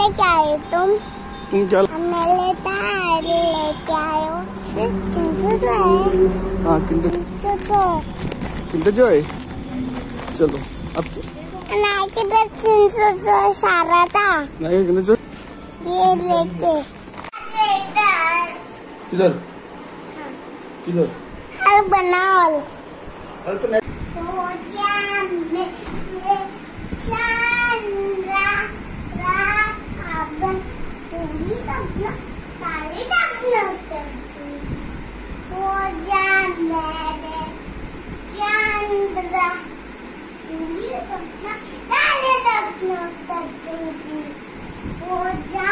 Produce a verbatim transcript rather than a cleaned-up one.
लेके आए तुम? तुम क्या मेरे तार लेके आए हो? Kinder Joy. हाँ किंडर जॉय। Kinder Joy. चलो अब ना किधर किंडर जॉय सारा था। नहीं किंडर जॉय ये लेके इधर इधर हल बनाओ। हल तो नहीं वो जा